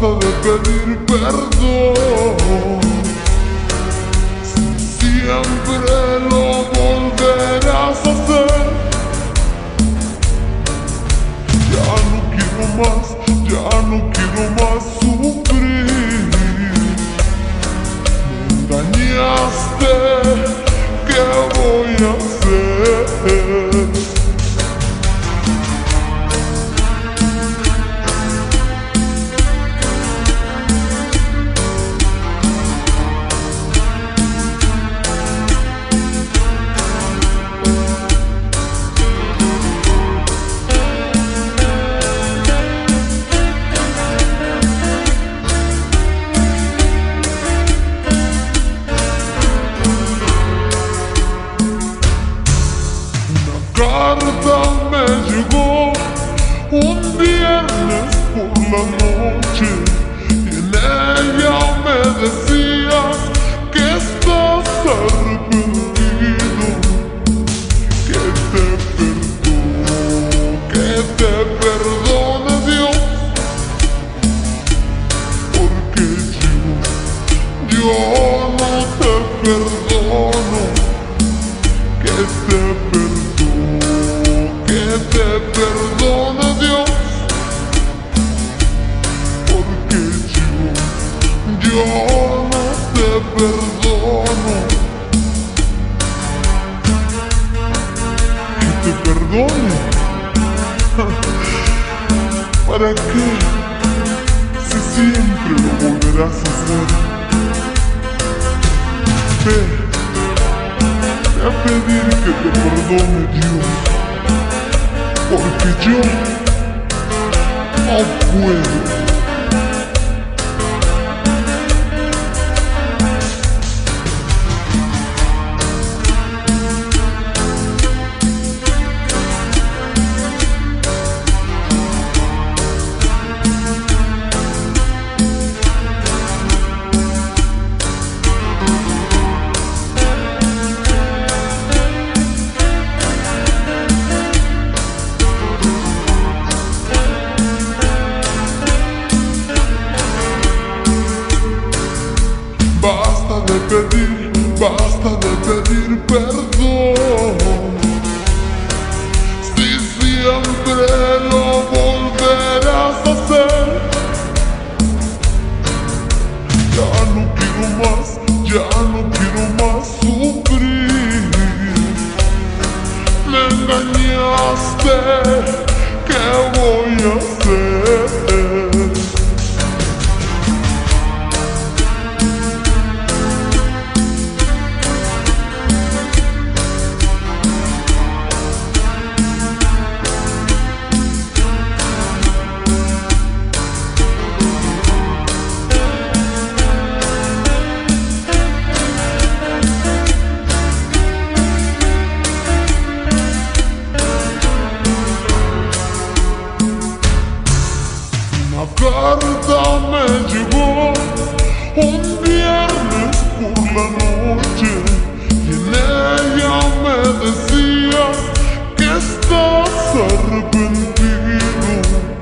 de pedir perdón. Siempre lo volverás a hacer. Ya no quiero más, ya no quiero más sufrir. Me engañaste, ¿qué voy a hacer? Carta me llegó un viernes por la noche y en ella me decías que estás arrepentido, que te perdone Dios, porque yo no te perdono, que te perdone Dios, porque yo no te perdono. Que te perdone. ¿Para qué? Si siempre lo volverás a hacer. Ve a pedir que te perdone Dios, porque yo no puedo. Basta de pedir perdón. Si siempre lo volverás a hacer. Ya no quiero más, ya no quiero más sufrir. Me engañaste, ¿qué voy a hacer? Una carta me llegó un viernes por la noche y en ella me decías que estás arrepentido,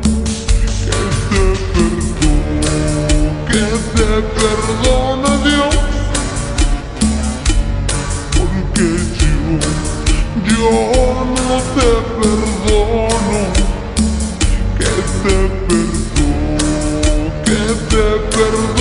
que te perdone Dios, porque yo no te perdono, que te perdone.